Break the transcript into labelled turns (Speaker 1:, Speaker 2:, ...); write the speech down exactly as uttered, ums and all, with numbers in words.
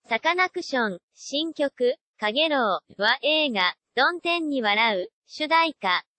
Speaker 1: サカナクション、新曲、かげろうは映画、ドンテンに笑う、主題歌、